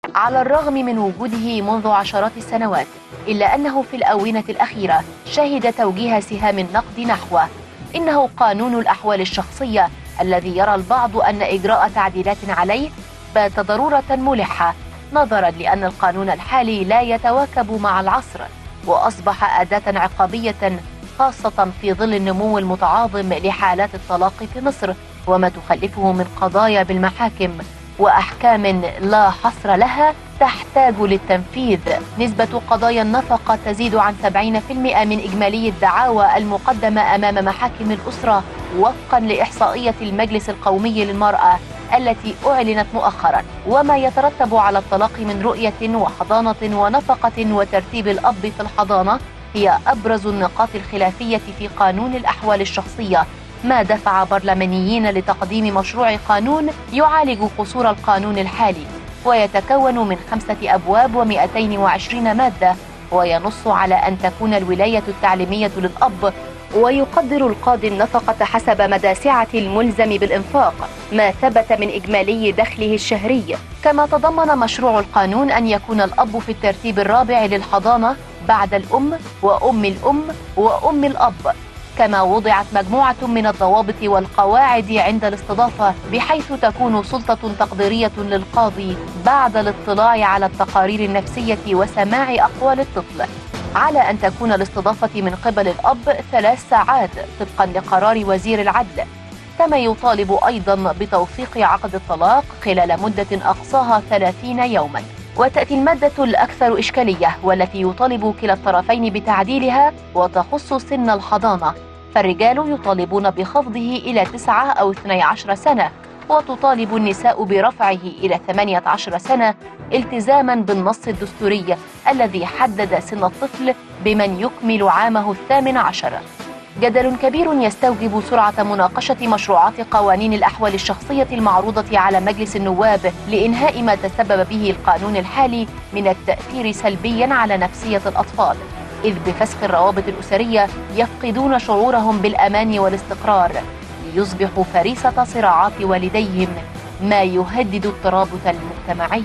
على الرغم من وجوده منذ عشرات السنوات، إلا أنه في الآونة الأخيرة شهد توجيه سهام النقد نحوه. إنه قانون الأحوال الشخصية الذي يرى البعض أن إجراء تعديلات عليه بات ضرورة ملحة، نظرا لأن القانون الحالي لا يتواكب مع العصر، وأصبح أداة عقابية خاصة في ظل النمو المتعاظم لحالات الطلاق في مصر وما تخلفه من قضايا بالمحاكم وأحكام لا حصر لها تحتاج للتنفيذ. نسبة قضايا النفقة تزيد عن 70% من إجمالي الدعاوى المقدمة أمام محاكم الأسرة وفقا لإحصائية المجلس القومي للمرأة التي أعلنت مؤخرا. وما يترتب على الطلاق من رؤية وحضانة ونفقة وترتيب الأب في الحضانة هي أبرز النقاط الخلافية في قانون الأحوال الشخصية، ما دفع برلمانيين لتقديم مشروع قانون يعالج قصور القانون الحالي، ويتكون من 5 أبواب و220 مادة، وينص على أن تكون الولاية التعليمية للأب، ويقدر القاضي النفقة حسب مدى سعة الملزم بالإنفاق ما ثبت من إجمالي دخله الشهري. كما تضمن مشروع القانون أن يكون الأب في الترتيب الرابع للحضانة بعد الأم وأم الأم وأم الأب. كما وضعت مجموعة من الضوابط والقواعد عند الاستضافة، بحيث تكون سلطة تقديرية للقاضي بعد الاطلاع على التقارير النفسية وسماع أقوال الطفل، على أن تكون الاستضافة من قبل الأب 3 ساعات طبقا لقرار وزير العدل. كما يطالب أيضا بتوثيق عقد الطلاق خلال مدة أقصاها 30 يوما. وتأتي المادة الأكثر إشكالية والتي يطالب كلا الطرفين بتعديلها، وتخص سن الحضانة، فالرجال يطالبون بخفضه إلى 9 أو 12 سنة، وتطالب النساء برفعه إلى 18 سنة التزاما بالنص الدستوري الذي حدد سن الطفل بمن يكمل عامه 18. جدل كبير يستوجب سرعة مناقشة مشروعات قوانين الأحوال الشخصية المعروضة على مجلس النواب لإنهاء ما تسبب به القانون الحالي من التأثير سلبيا على نفسية الأطفال، إذ بفسخ الروابط الأسرية يفقدون شعورهم بالأمان والاستقرار ليصبحوا فريسة صراعات والديهم، ما يهدد الترابط المجتمعي.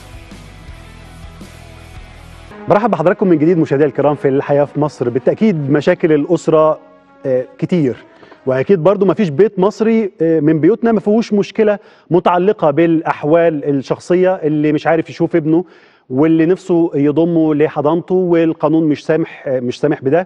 برحب بحضراتكم من جديد مشاهدينا الكرام في الحياة في مصر. بالتأكيد مشاكل الأسرة كتير، وأكيد برضو ما فيش بيت مصري من بيوتنا ما فيهوش مشكلة متعلقة بالأحوال الشخصية، اللي مش عارف يشوف ابنه واللي نفسه يضمه لحضانته والقانون مش سامح بده،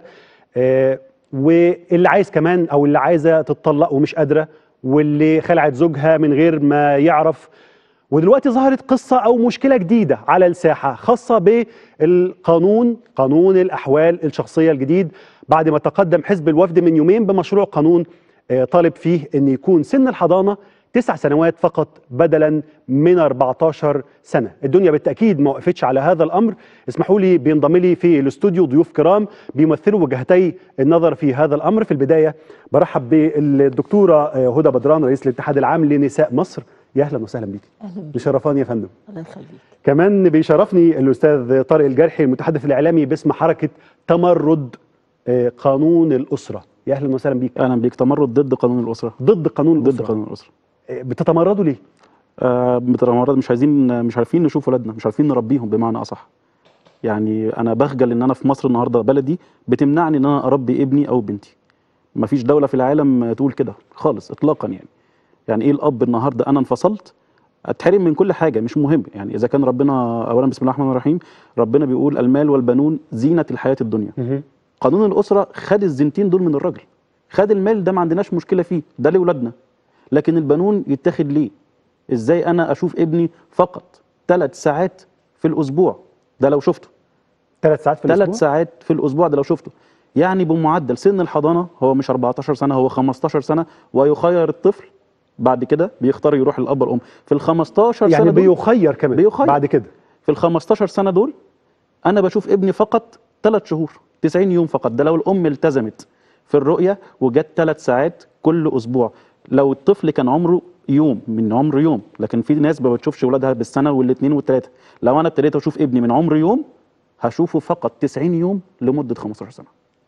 واللي عايز كمان أو اللي عايزة تتطلق ومش قادرة، واللي خلعت زوجها من غير ما يعرف. ودلوقتي ظهرت قصة أو مشكلة جديدة على الساحة خاصة بالقانون، قانون الأحوال الشخصية الجديد، بعد ما تقدم حزب الوفد من يومين بمشروع قانون طالب فيه أن يكون سن الحضانة 9 سنوات فقط بدلا من 14 سنة. الدنيا بالتأكيد ما وقفتش على هذا الأمر. اسمحوا لي بينضم لي في الاستوديو ضيوف كرام بيمثلوا وجهتي النظر في هذا الأمر. في البداية برحب بالدكتورة هدى بدران، رئيس الاتحاد العام لنساء مصر. يا اهلا وسهلا بيك. بشرفاني يا فندم. الله يخليك. كمان بيشرفني الاستاذ طارق الجرحي، المتحدث الاعلامي باسم حركه تمرد قانون الاسره. يا اهلا وسهلا بيك. اهلا بيك. تمرد ضد قانون الاسره. ضد قانون الاسره. ضد قانون الاسره. بتتمردوا ليه؟ بنتمرد، مش عارفين نشوف ولادنا، مش عارفين نربيهم بمعنى اصح. يعني انا بخجل ان انا في مصر النهارده بلدي بتمنعني ان انا اربي ابني او بنتي. مفيش دوله في العالم تقول كده خالص اطلاقا. يعني ايه الاب النهارده انا انفصلت اتحرم من كل حاجه مش مهم. يعني اذا كان ربنا اولا بسم الله الرحمن الرحيم، ربنا بيقول المال والبنون زينه الحياه الدنيا. قانون الاسره خد الزينتين دول من الراجل، خد المال ده ما عندناش مشكله فيه، ده لاولادنا، لكن البنون يتاخد ليه؟ ازاي انا اشوف ابني فقط 3 ساعات في الاسبوع؟ ده لو شفته 3 ساعات في الاسبوع، 3 ساعات في الاسبوع ده لو شفته. يعني بمعدل سن الحضانه هو مش 14 سنه، هو 15 سنه، ويخير الطفل بعد كده بيختار يروح الاب والام في ال 15 يعني سنه دول. بيخير كمان بيخير بعد كده. في ال 15 سنه دول انا بشوف ابني فقط 3 شهور 90 يوم فقط، ده لو الام التزمت في الرؤيه وجت 3 ساعات كل اسبوع. لو الطفل كان عمره يوم من عمر يوم، لكن في ناس ما بتشوفش ولادها بالسنه والاثنين والثلاثه. لو انا ابتديت اشوف ابني من عمر يوم هشوفه فقط 90 يوم لمده 15 سنه.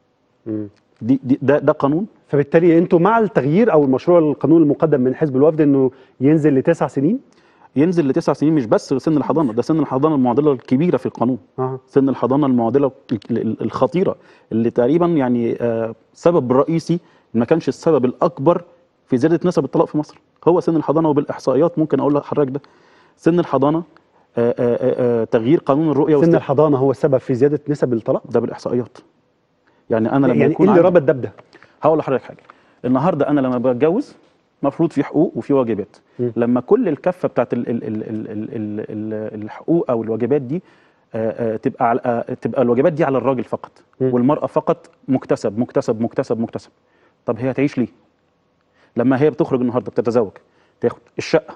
ده قانون. فبالتالي انتوا مع التغيير او المشروع القانون المقدم من حزب الوفد انه ينزل ل9 سنين؟ ينزل ل9 سنين، مش بس سن الحضانه، ده سن الحضانه المعضله الكبيره في القانون. سن الحضانه المعضله الخطيره اللي تقريبا يعني سبب رئيسي، ما كانش السبب الاكبر في زياده نسب الطلاق في مصر، هو سن الحضانه. وبالاحصائيات ممكن اقول لحضرتك ده سن الحضانه، تغيير قانون الرؤيه سن الحضانه هو السبب في زياده نسب الطلاق ده بالاحصائيات. يعني انا لما يعني يكون ايه اللي ربط ده بده؟ هقول لحضرتك حاجه. النهارده انا لما بتجوز مفروض في حقوق وفي واجبات. لما كل الكفه بتاعت الحقوق او الواجبات دي تبقى الواجبات دي على الراجل فقط، والمراه فقط مكتسب مكتسب مكتسب مكتسب. طب هي هتعيش ليه؟ لما هي بتخرج النهارده بتتزوج، تاخد الشقه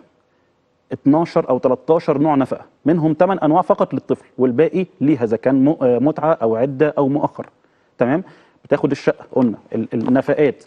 12 او 13 نوع نفقه، منهم 8 انواع فقط للطفل، والباقي ليها اذا كان متعه او عده او مؤخر. تمام؟ بتاخد الشقه، قلنا النفقات،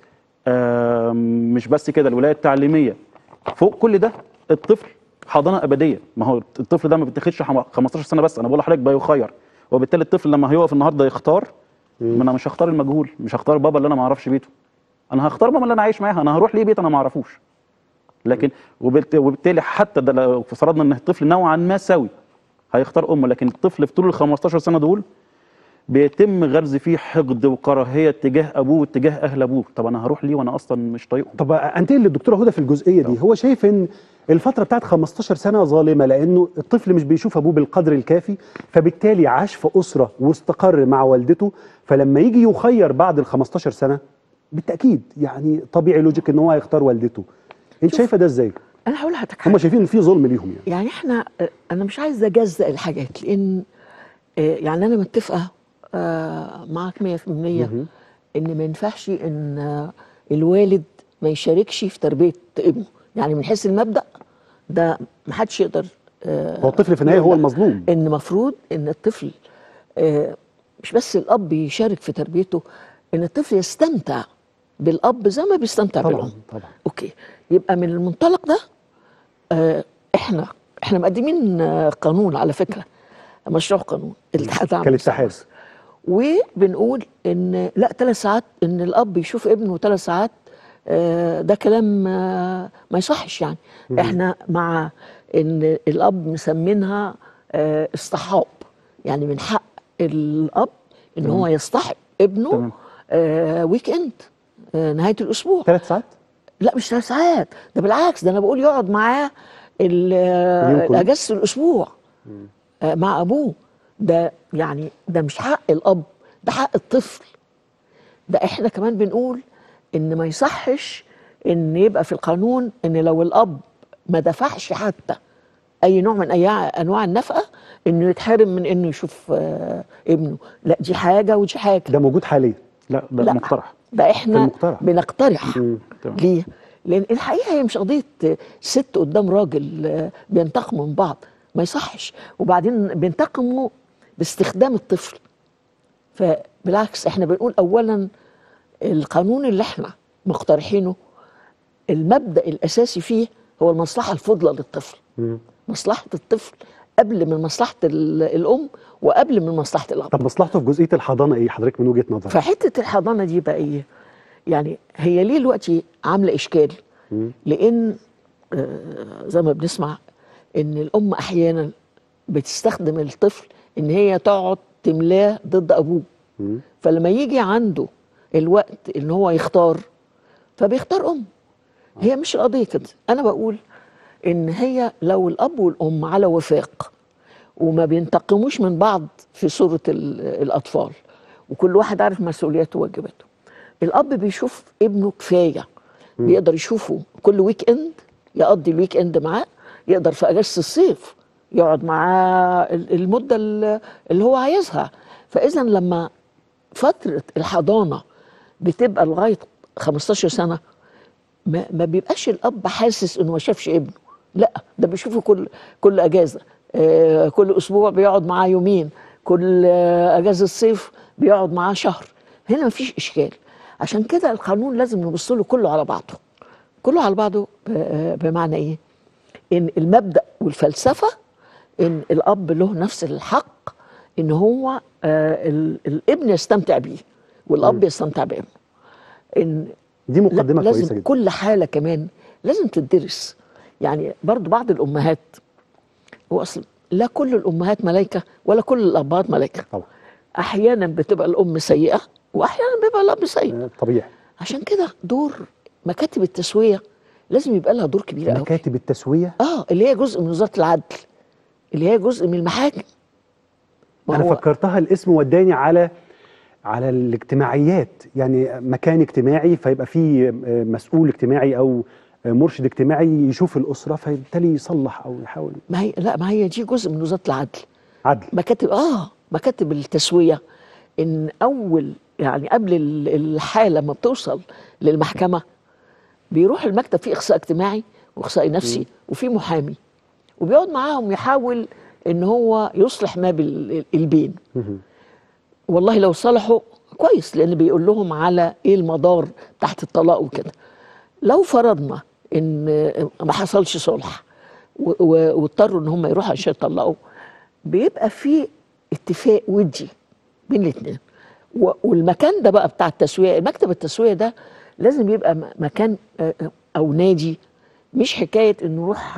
مش بس كده، الولايه التعليميه، فوق كل ده الطفل حضانه ابديه. ما هو الطفل ده ما بيتاخدش 15 سنه بس، انا بقول لحضرتك بيخير، وبالتالي الطفل لما هيقف النهارده يختار، ما انا مش هختار المجهول، مش هختار بابا اللي انا ما اعرفش بيته، انا هختار ماما اللي انا عايش معاها. انا هروح ليه بيت انا ما اعرفوش؟ لكن وبالتالي حتى ده لو فرضنا ان الطفل نوعا ما سوي هيختار امه، لكن الطفل في طول ال 15 سنه دول بيتم غرز فيه حقد وكراهيه تجاه ابوه واتجاه اهل ابوه. طب انا هروح ليه وانا اصلا مش طايقهم؟ طب انتقل للدكتوره هدى في الجزئيه دي. هو شايف ان الفتره بتاعت 15 سنه ظالمه، لانه الطفل مش بيشوف ابوه بالقدر الكافي، فبالتالي عاش في اسره واستقر مع والدته، فلما يجي يخير بعد ال 15 سنه بالتاكيد يعني طبيعي لوجيك ان هو هيختار والدته. انت شايفه ده ازاي؟ انا هقول لحضرتك حاجه. هم شايفين ان في ظلم ليهم يعني انا مش عايزه اجزأ الحاجات، لان يعني انا متفقه معاك 100% ان ما ينفعش ان الوالد ما يشاركش في تربيه ابنه. يعني من حيث المبدأ ده ما حدش يقدر هو الطفل في النهايه هو المظلوم. ان المفروض ان الطفل مش بس الاب يشارك في تربيته، ان الطفل يستمتع بالاب زي ما بيستمتع طبعا بالام. طبعا. اوكي، يبقى من المنطلق ده احنا مقدمين قانون، على فكره مشروع قانون الاتحاد العام كالاتحاد، وبنقول ان لا 3 ساعات ان الاب يشوف ابنه 3 ساعات، ده كلام ما يصحش. يعني احنا مع ان الاب مسمينها اصطحاب، يعني من حق الاب ان هو يصطحب ابنه ويك اند، نهايه الاسبوع 3 ساعات. لا مش 3 ساعات، ده بالعكس، ده انا بقول يقعد معاه اجازه الاسبوع مع ابوه. ده يعني ده مش حق الاب، ده حق الطفل. ده احنا كمان بنقول ان ما يصحش ان يبقى في القانون ان لو الاب ما دفعش حتى اي نوع من اي انواع النفقه انه يتحرم من انه يشوف ابنه. لا دي حاجه ودي حاجه. ده موجود حاليا؟ لا ده لا مقترح. ده احنا بنقترح. تمام. ليه؟ لان الحقيقه هي مش قضيه ست قدام راجل بينتقموا من بعض، ما يصحش. وبعدين بينتقموا باستخدام الطفل. فبالعكس احنا بنقول اولا القانون اللي احنا مقترحينه المبدأ الاساسي فيه هو المصلحه الفضلى للطفل. مصلحه الطفل قبل من مصلحه الام وقبل من مصلحه الاب. طب مصلحته في جزئيه الحضانه ايه حضرتك من وجهه نظرك؟ فحته الحضانه دي بقى ايه؟ يعني هي ليه دلوقتي عامله اشكال؟ لان زي ما بنسمع ان الام احيانا بتستخدم الطفل ان هي تقعد تملاه ضد ابوه. فلما يجي عنده الوقت ان هو يختار فبيختار ام. هي مش القضيه كده. انا بقول ان هي لو الاب والام على وفاق وما بينتقموش من بعض في صوره الاطفال، وكل واحد عارف مسؤولياته وواجباته، الاب بيشوف ابنه كفايه، بيقدر يشوفه كل ويك اند، يقضي الويك اند معاه، يقدر في اجازه الصيف يقعد معاه المده اللي هو عايزها. فاذا لما فتره الحضانه بتبقى لغايه 15 سنه ما بيبقاش الاب حاسس انه ما شافش ابنه. لا ده بيشوفه كل اجازه، كل اسبوع بيقعد معاه يومين، كل اجازه الصيف بيقعد معاه شهر. هنا مفيش اشكال. عشان كده القانون لازم نبص له كله على بعضه. كله على بعضه بمعنى ايه؟ ان المبدأ والفلسفه ان الاب له نفس الحق ان هو الابن يستمتع بيه والاب يستمتع بابنه. ان دي مقدمه كويسه لازم جدا. كل حاله كمان لازم تدرس. يعني برضو بعض الامهات، هو اصلا لا كل الامهات ملائكه ولا كل الابهات ملائكه. طبعا احيانا بتبقى الام سيئه واحيانا بيبقى الاب سيء. طبيعي. عشان كده دور مكاتب التسويه لازم يبقى لها دور كبير قوي. مكاتب التسويه اللي هي جزء من وزاره العدل، اللي هي جزء من المحاكم. ما انا هو فكرتها الاسم وداني على الاجتماعيات، يعني مكان اجتماعي فيبقى فيه مسؤول اجتماعي او مرشد اجتماعي يشوف الاسره فبالتالي يصلح او يحاول. ما هي دي جزء من وزاره العدل. عدل. مكاتب التسويه، ان اول يعني قبل الحاله ما بتوصل للمحكمه بيروح المكتب فيه اخصائي اجتماعي واخصائي نفسي وفي محامي، وبيقعد معاهم يحاول ان هو يصلح ما بالبين. والله لو صلحوا كويس، لان بيقول لهم على ايه المدار تحت الطلاق وكده. لو فرضنا ان ما حصلش صلح واضطروا ان هم يروحوا عشان يطلقوا، بيبقى في اتفاق ودي بين الاثنين. والمكان ده بقى بتاع التسويه، مكتب التسويه ده لازم يبقى مكان او نادي، مش حكايه انه يروح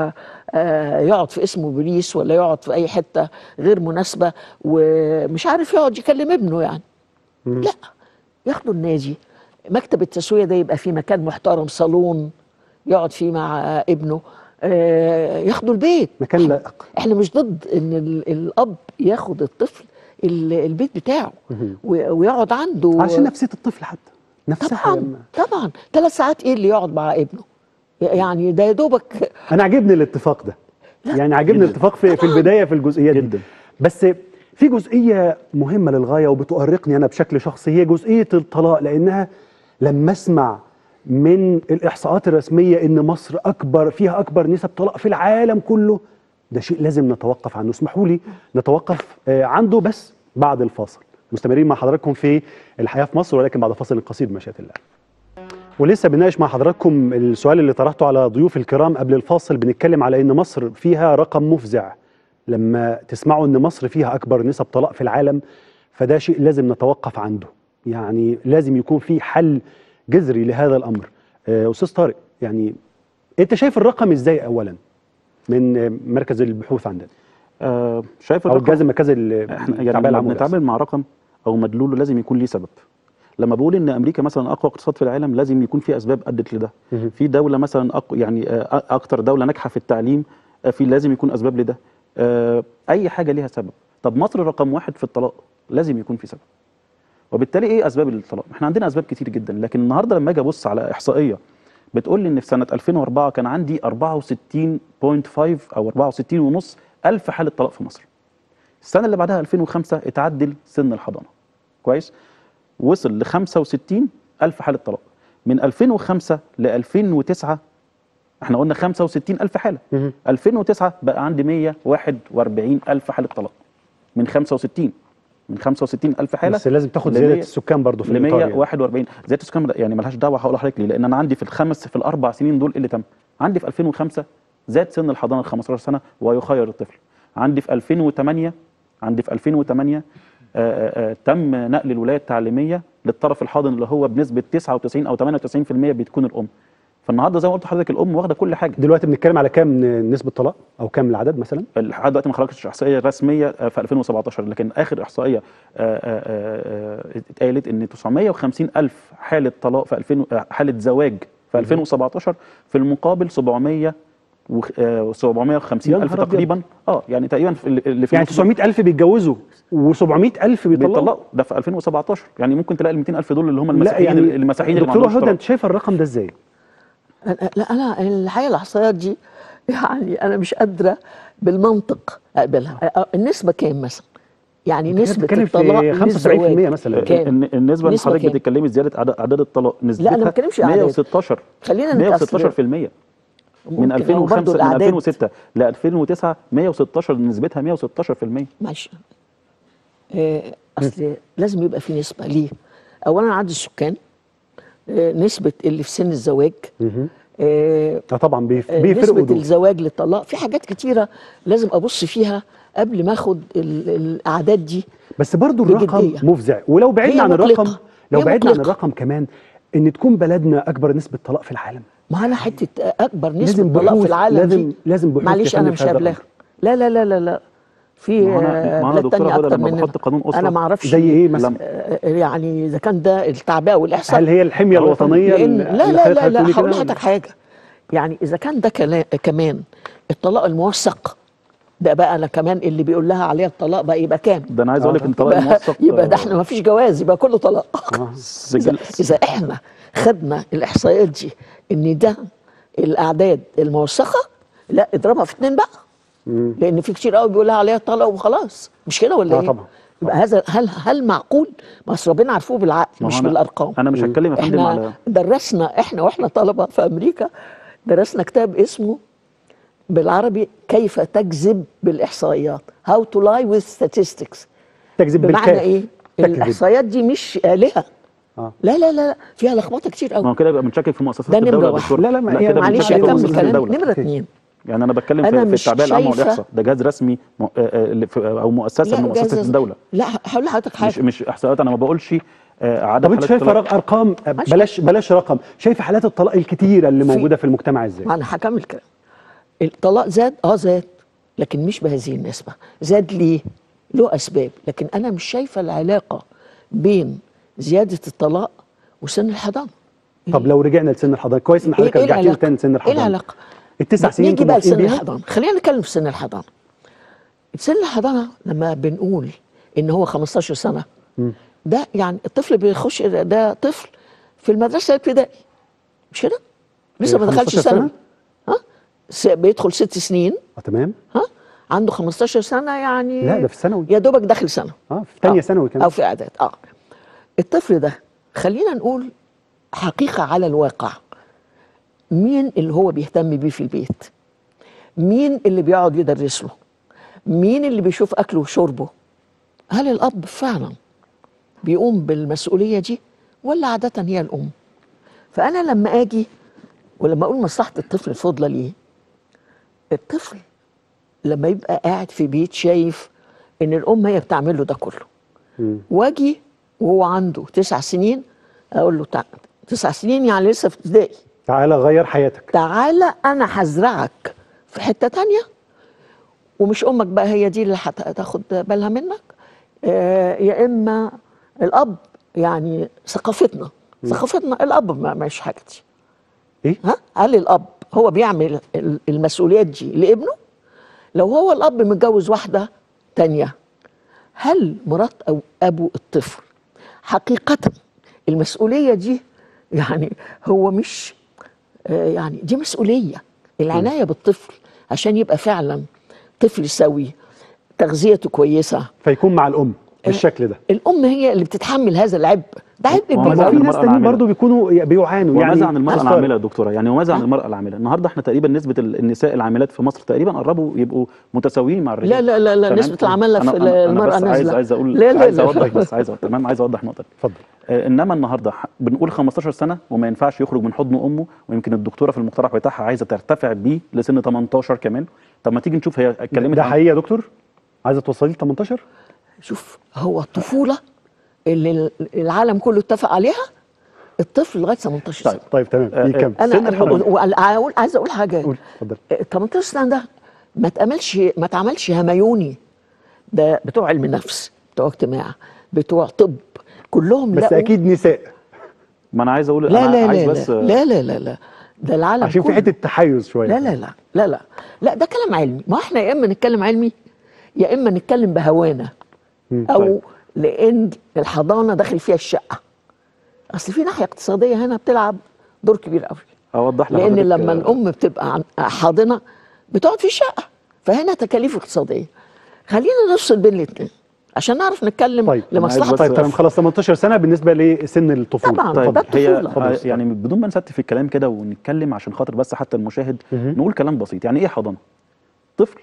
يقعد في اسمه بوليس ولا يقعد في اي حته غير مناسبه ومش عارف يقعد يكلم ابنه يعني. لا، ياخدوا النادي. مكتب التسويه ده يبقى فيه مكان محترم، صالون يقعد فيه مع ابنه. ياخدوا البيت مكان لائق. احنا مش ضد ان الاب ياخد الطفل البيت بتاعه ويقعد عنده عشان نفسيه الطفل حتى نفسها. طبعا 3 ساعات ايه اللي يقعد مع ابنه يعني؟ ده يا دوبك. انا عاجبني الاتفاق ده، يعني عاجبني الاتفاق في البدايه في الجزئيات دي. بس في جزئيه مهمه للغايه وبتؤرقني انا بشكل شخصي، هي جزئيه الطلاق، لانها لما اسمع من الاحصاءات الرسميه ان مصر فيها اكبر نسب طلاق في العالم كله، ده شيء لازم نتوقف عنه. اسمحوا لي نتوقف عنده بس بعد الفاصل. مستمرين مع حضراتكم في الحياه في مصر، ولكن بعد فاصل قصير بمشيئه الله. ولسه بنناقش مع حضراتكم السؤال اللي طرحته على ضيوف الكرام قبل الفاصل. بنتكلم على ان مصر فيها رقم مفزع. لما تسمعوا ان مصر فيها اكبر نسب طلاق في العالم، فده شيء لازم نتوقف عنده. يعني لازم يكون في حل جذري لهذا الامر. استاذ طارق، يعني انت شايف الرقم ازاي اولا من مركز البحوث عندنا؟ شايف الرقم او الجهاز المركزي احنا يعني لما بنتعامل مع رقم او مدلوله لازم يكون ليه سبب. لما بقول ان امريكا مثلا اقوى اقتصاد في العالم، لازم يكون في اسباب ادت لده. في دوله مثلا يعني اكتر دوله ناجحه في التعليم، في لازم يكون اسباب لده. اي حاجه ليها سبب. طب مصر رقم 1 في الطلاق، لازم يكون في سبب. وبالتالي ايه اسباب الطلاق؟ احنا عندنا اسباب كتير جدا، لكن النهارده لما اجي ابص على احصائيه بتقول لي ان في سنه 2004 كان عندي 64.5 او 64.5 الف حاله طلاق في مصر. السنه اللي بعدها 2005 اتعدل سن الحضانه. كويس؟ وصل ل 65 الف حاله طلاق. من 2005 ل 2009 احنا قلنا 65 الف حاله. 2009 بقى عندي 141 الف حاله طلاق. من 65 الف حاله، بس لازم تاخد زياده السكان برضه في الاطار. 141 زياده السكان يعني مالهاش دعوه. هقول لحضرتك ليه. لان انا عندي في الاربع سنين دول اللي تم، عندي في 2005 زاد سن الحضانه ل 15 سنه ويخير الطفل. عندي في 2008 تم نقل الولايه التعليميه للطرف الحاضن اللي هو بنسبه 99 او 98% بتكون الام. فالنهارده زي ما قلت لحضرتك الام واخده كل حاجه. دلوقتي بنتكلم على كام نسبه طلاق او كام العدد مثلا؟ لحد دلوقتي ما خرجتش احصائيه رسميه في 2017، لكن اخر احصائيه اتقالت ان 950 الف حاله طلاق في 2000 حاله زواج في 2017 في المقابل 750 الف تقريبا. يعني تقريبا اللي في يعني 900 الف بيتجوزوا و700 الف بيطلقوا. ده في 2017. يعني ممكن تلاقي ال 200 الف دول اللي هم المسيحيين. يعني المسيحيين اللي دكتور هدى، انت شايف الرقم ده ازاي؟ لا، انا الحقيقه الاحصائيات دي يعني انا مش قادره بالمنطق اقبلها. النسبه كام مثلا؟ يعني نسبه الطلاق 75% مثلا. النسبه اللي حضرتك بتتكلمي زياده اعداد الطلاق نسبتها. لا انا ما بتكلمش اعداد. 116. خلينا 116% من 2006 ل 2009 116 نسبتها 116%. ماشي. اصل لازم يبقى في نسبه ليه. اولا عدد السكان، نسبه اللي في سن الزواج، طبعا بيفرقوا نسبه دول. الزواج للطلاق. في حاجات كتيره لازم ابص فيها قبل ما اخد الاعداد دي. بس برضو الرقم مفزع. ولو بعدنا عن الرقم، كمان ان تكون بلدنا اكبر نسبه طلاق في العالم، ما انا حته اكبر نسبه لازم طلاق بحوث، في العالم لازم بحوث معلش انا تفني مش في هذا هبلاغ. الأمر. لا لا لا لا لا، في ما انا بلاد دكتوره تانية هدى اكتر لما مننا. بحط قانون اسره انا ما اعرفش زي ايه مثلا؟ يعني اذا كان ده التعبئه والاحصاء. هل هي الحميه هو يا فندم، الوطنيه لان اللي لا لا حضرتك لا لا هتقولي هقول كده لحضرتك حاجه. يعني اذا كان ده كمان الطلاق الموثق ده بقى، انا كمان اللي بيقول لها عليها الطلاق بقى يبقى كام؟ ده انا عايز اقول لك ان الطلاق الموثق يبقى ده احنا ما فيش جواز، يبقى كله طلاق. سجل إذا احنا خدنا الاحصائيات دي ان ده الاعداد الموثقه، لا اضربها في 2 بقى. لان في كتير قوي بيقول لها عليها طلاق وخلاص، مش كده ولا ايه؟ طبعا. يبقى هذا هل معقول؟ ما اصل ربنا عارفوه بالعقل ما هو مش أنا- بالارقام. انا مش هتكلم يا فندم احنا على درسنا واحنا طلبه في امريكا، درسنا كتاب اسمه بالعربي كيف تكذب بالاحصائيات، How to lie with statistics. تكذب بمعنى بالكاف. ايه؟ تكذب. الاحصائيات دي مش آلهة. لا لا لا فيها لخبطه كتير ما قوي. هو كده يبقى بنشكك في مؤسسات ده نمرة الدوله يا واحد. دكتور. لا، لا، ما هي كده معلش بنشكك في اكمل مؤسسات كلامي. الدوله. نمرة 2، يعني انا بتكلم أنا في مش التعبئه العامه شايفة- والاحصاء، ده جهاز رسمي او مؤسسه من مؤسسات الدوله، لا هقول لحضرتك حاجه. مش احصائيات. انا ما بقولش عدد طب انت حالات شايفه الطلاق. ارقام؟ بلاش رقم، شايفه حالات الطلاق الكتيره اللي موجوده في المجتمع ازاي؟ ما انا هكمل كلام. الطلاق زاد، لكن مش بهذه النسبه. زاد ليه؟ له اسباب، لكن انا مش شايفه العلاقه بين زياده الطلاق وسن الحضانه. طب لو رجعنا لسن الحضانه، كويس ان حضرتك رجعتي لي تاني سن الحضانه. ايه العلاقه؟ ال9 سنين نيجي انتوا بقى موافقين لسن بيها؟ الحضانه. خلينا نتكلم في سن الحضانه. سن الحضانه لما بنقول ان هو 15 سنه، ده يعني الطفل بيخش، ده طفل في المدرسه الابتدائي، مش كده؟ لسه ما دخلش 15 ثانوي. بيدخل 6 سنين. تمام. عنده 15 سنه يعني. لا، ده في الثانوي. يا دوبك داخل سنه. في ثانيه ثانوي كمان. او في اعداد. الطفل ده خلينا نقول حقيقه على الواقع، مين اللي هو بيهتم بيه في البيت؟ مين اللي بيقعد يدرس له؟ مين اللي بيشوف اكله وشربه؟ هل الاب فعلا بيقوم بالمسؤوليه دي ولا عاده هي الام؟ فانا لما اجي ولما اقول مصلحه الطفل الفضلى ليه، الطفل لما يبقى قاعد في بيت شايف ان الام هي بتعمل له ده كله، واجي وهو عنده 9 سنين اقول له 9 سنين يعني لسه في ابتدائي، تعالى غير حياتك، تعالى انا هزرعك في حته تانية، ومش امك بقى هي دي اللي هتاخد بالها منك. يا اما الاب، يعني ثقافتنا الاب مش حاجه دي. ايه؟ هل الاب هو بيعمل المسؤوليات دي لابنه؟ لو هو الاب متجوز واحده تانية، هل مرات او ابو الطفل حقيقه المسؤوليه دي، يعني هو مش يعني دي مسؤوليه العنايه بالطفل عشان يبقى فعلا طفل سوي، تغذيته كويسه، فيكون مع الام بالشكل ده. الام هي اللي بتتحمل هذا العبء، ده عبء كبير. في ناس تانيين برضه بيكونوا بيعانوا. وماذا يعني عن المرأة العاملة يا دكتورة؟ يعني وماذا عن المرأة العاملة؟ النهارده احنا تقريبا نسبة النساء العاملات في مصر تقريبا قربوا يبقوا متساويين مع الرجال. لا نسبة العمالة في المرأة نازلة. عايز اقول تمام، عايز اوضح النقطة دي. اتفضل. انما النهارده بنقول 15 سنة وما ينفعش يخرج من حضن امه، ويمكن الدكتورة في المقترح بتاعها عايزة ترتفع بيه لسن 18 كمان. طب ما تيجي نشوف هي اتكلمت ده حقيقي يا دكتور؟ عايزة توصلي ل 18؟ شوف، هو الطفولة اللي العالم كله اتفق عليها الطفل لغايه 18 سنه. طيب تمام. كم انا عايز اقول حاجه. قول اتفضل. 18 سنه ده ما اتعملش هميوني، ده بتوع علم نفس، بتوع اجتماع، بتوع طب، كلهم بس اكيد نساء. ما انا عايز اقول لا انا لا عايز لا بس لا لا لا لا ده العالم عشان كله. في حته تحيز شويه. لا لا لا لا لا لا ده كلام علمي. ما احنا يا اما نتكلم علمي يا اما نتكلم بهوانا، او طيب. لان الحضانه داخل فيها الشقه. اصل في ناحيه اقتصاديه هنا بتلعب دور كبير قوي. اوضح لان لما الام بتبقى حاضنه بتقعد في الشقه، فهنا تكاليف اقتصاديه. خلينا نفصل بين الاثنين عشان نعرف نتكلم. طيب. لمصلحه. طيب تمام خلاص. 18 سنه بالنسبه لسن الطفوله. طبعا. طيب هي يعني بدون ما نستف في الكلام كده ونتكلم عشان خاطر بس حتى المشاهد نقول كلام بسيط. يعني ايه حضانه؟ طفل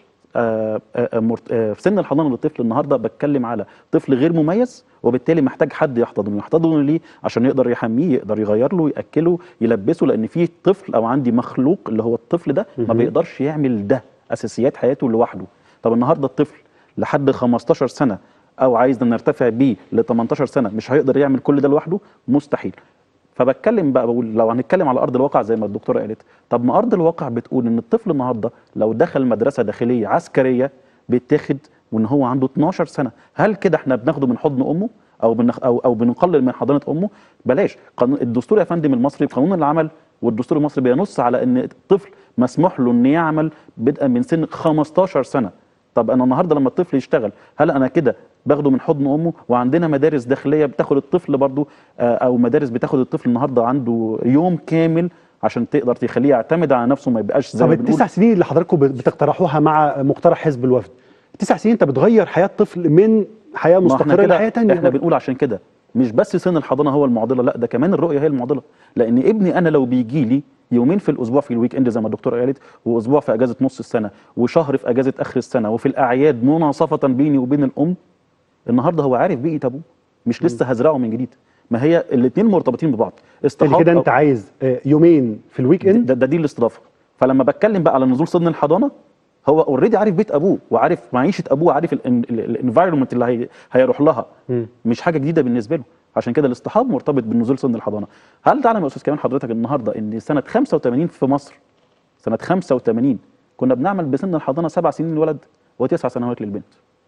في سن الحضانه للطفل النهارده بتكلم على طفل غير مميز، وبالتالي محتاج حد يحتضنه ليه؟ عشان يقدر يحميه، يقدر يغير له، ياكله، يلبسه، لان في طفل او عندي مخلوق اللي هو الطفل ده ما بيقدرش يعمل ده، اساسيات حياته لوحده. طب النهارده الطفل لحد 15 سنه او عايز نرتفع بيه ل 18 سنه مش هيقدر يعمل كل ده لوحده؟ مستحيل. فبتكلم بقى بقول لو هنتكلم على ارض الواقع زي ما الدكتوره قالت، طب ما ارض الواقع بتقول ان الطفل النهارده لو دخل مدرسه داخليه عسكريه بيتاخد وان هو عنده 12 سنه، هل كده احنا بناخده من حضن امه او بنقلل من حضانه امه؟ بلاش. الدستور يا فندم المصري في قانون العمل والدستور المصري بينص على ان الطفل مسموح له ان يعمل بدءا من سن 15 سنه. طب انا النهارده لما الطفل يشتغل هل انا كده باخده من حضن امه؟ وعندنا مدارس داخليه بتاخد الطفل برضو او مدارس بتاخد الطفل النهارده عنده يوم كامل عشان تقدر تخليه يعتمد على نفسه، ما يبقاش زي طب ما بنقول. ال9 سنين اللي حضراتكم بتقترحوها مع مقترح حزب الوفد، 9 سنين انت بتغير حياه طفل من حياه ما احنا مستقره كده لحياه ثانيه. احنا بنقول عشان كده مش بس سن الحضانه هو المعضله، لا ده كمان الرؤيه هي المعضله. لان ابني انا لو بيجي لي يومين في الاسبوع في الويك اند زي ما الدكتوره قالت، واسبوع في اجازه نص السنه، وشهر في اجازه اخر السنه، وفي الاعياد مناصفه بيني وبين الام، النهارده هو عارف بيئه ابوه، مش لسه هزرعه من جديد. ما هي الاثنين مرتبطين ببعض. يعني كده انت عايز يومين في الويك اند، دي الاستضافه. فلما بتكلم بقى على نزول سن الحضانه، هو اوريدي عارف بيت ابوه وعارف معيشه ابوه وعارف الانفايرمنت اللي هيروح لها، مش حاجه جديده بالنسبه له. عشان كده الاصطحاب مرتبط بالنزول سن الحضانه. هل تعلم يا استاذ كمان حضرتك النهارده ان سنه 85 في مصر، سنه 85 كنا بنعمل بسن الحضانه 7 سنين للولد و9 سنوات للبنت.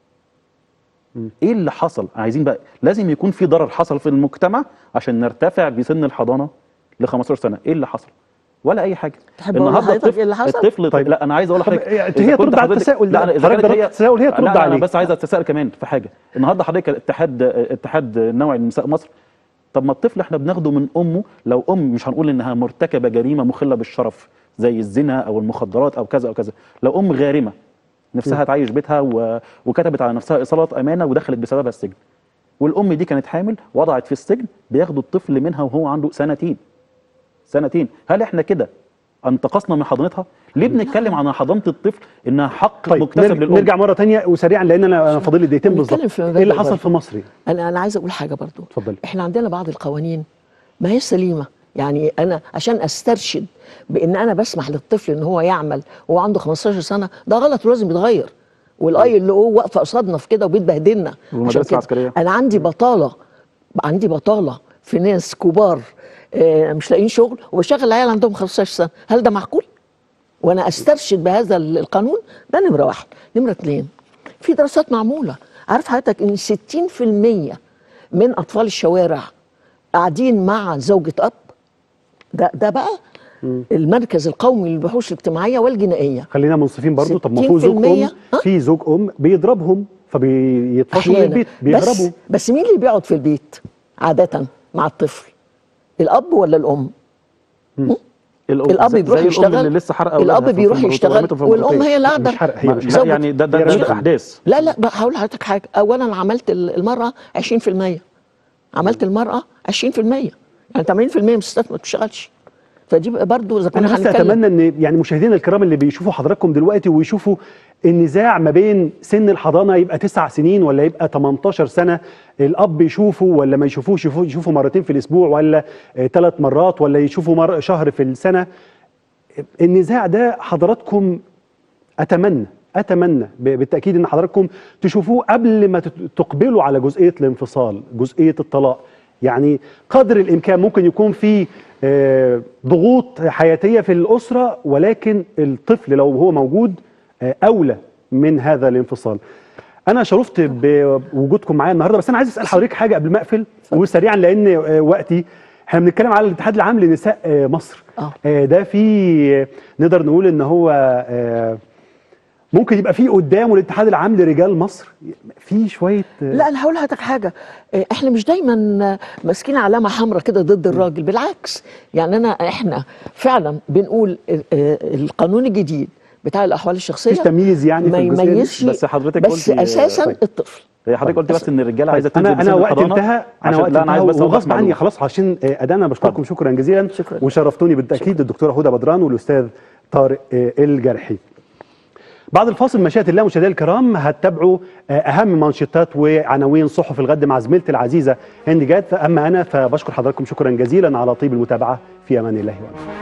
ايه اللي حصل؟ عايزين بقى لازم يكون في ضرر حصل في المجتمع عشان نرتفع بسن الحضانه ل 15 سنه. ايه اللي حصل؟ ولا اي حاجه. تحب اقول لحضرتك ايه اللي حصل؟ الطفل طيب. لا انا عايز اقول لحضرتك هي ترد على التساؤل ده. لا حضرتك ضربت التساؤل هي ترد عليه. عليه. انا بس عايز اتساءل كمان في حاجه. النهارده حضرتك اتحاد النوعي لنساء مصر، طب ما الطفل احنا بناخده من امه، لو ام مش هنقول انها مرتكبه جريمه مخله بالشرف زي الزنا او المخدرات او كذا او كذا، لو ام غارمه نفسها تعيش بيتها وكتبت على نفسها ايصالات امانه ودخلت بسببها السجن، والام دي كانت حامل وضعت في السجن، بياخدوا الطفل منها وهو عنده سنتين. هل احنا كده انتقصنا من حضانتها؟ ليه بنتكلم عن حضانه الطفل انها حق مكتسب للام؟ نرجع مره ثانيه وسريعا لان انا فاضل لي دقيقتين بالظبط. ايه اللي حصل في مصر؟ انا عايز اقول حاجه برضو. اتفضلي. احنا عندنا بعض القوانين ما هي سليمه، يعني انا عشان استرشد بان انا بسمح للطفل ان هو يعمل وهو عنده 15 سنه ده غلط ولازم يتغير. والاي اللي هو واقفه قصادنا في كده وبتبهدلنا. والمدارس العسكريه انا عندي بطاله في ناس كبار مش لاقيين شغل وبشغل العيال عندهم 15 سنه، هل ده معقول؟ وانا استرشد بهذا القانون؟ ده نمره واحد. نمره اتنين، في دراسات معموله، عارف حضرتك ان 60% من اطفال الشوارع قاعدين مع زوجة اب. ده بقى المركز القومي للبحوث الاجتماعيه والجنائيه. خلينا منصفين برضو. طب ما في زوج ام، في زوج ام بيضربهم فبيطفشوا من البيت بيهربوا. بس مين اللي بيقعد في البيت عاده مع الطفل؟ الاب ولا الام؟ الاب بيروح يشتغل، اللي لسه حرقه الاب بيروح يشتغل والام هي اللي قاعده. مش حرق، هي مش لا يعني ده احداث. لا هقول لحضرتك حاجه. اولا عملت المراه 20%، عملت المراه 20%، يعني 80% من الستات ما بتشتغلش. فدي برضه اذا كنا انا بس اتمنى ان يعني مشاهدينا الكرام اللي بيشوفوا حضراتكم دلوقتي ويشوفوا النزاع ما بين سن الحضانه يبقى 9 سنين ولا يبقى 18 سنه، الاب يشوفه ولا ما يشوفوش، يشوفوا مرتين في الاسبوع ولا 3 مرات ولا يشوفوا شهر في السنه. النزاع ده حضراتكم اتمنى بالتاكيد ان حضراتكم تشوفوه قبل ما تقبلوا على جزئيه الانفصال، جزئيه الطلاق. يعني قدر الامكان ممكن يكون في ضغوط حياتيه في الاسره، ولكن الطفل لو هو موجود اولى من هذا الانفصال. انا شرفت بوجودكم معايا النهارده، بس انا عايز اسال حضرتك حاجه قبل ما اقفل وسريعا لان وقتي. احنا بنتكلم على الاتحاد العام لنساء مصر. ده في نقدر نقول ان هو ممكن يبقى في قدامه الاتحاد العام لرجال مصر في شويه لا انا هقول لحضرتك حاجه. احنا مش دايما ماسكين علامه حمراء كده ضد الراجل، بالعكس. يعني احنا فعلا بنقول القانون الجديد بتاع الاحوال الشخصيه مفيش تمييز يعني ما يميزش، بس حضرتك بس اساسا طيب. الطفل. هي حضرتك قلت بس ان الرجاله عايزه تنزل انا وقت انتهى، وغصب عني خلاص عشان انا بشكركم شكرا جزيلا. وشرفتوني بالتاكيد الدكتوره هدى بدران والاستاذ طارق الجرحي. بعد الفاصل مشيئة الله مشاهدينا الكرام هتتابعوا اهم منشطات وعناوين صحف الغد مع زميلتي العزيزه هند جاد. اما انا فبشكر حضراتكم شكرا جزيلا على طيب المتابعه. في امان الله وامنه.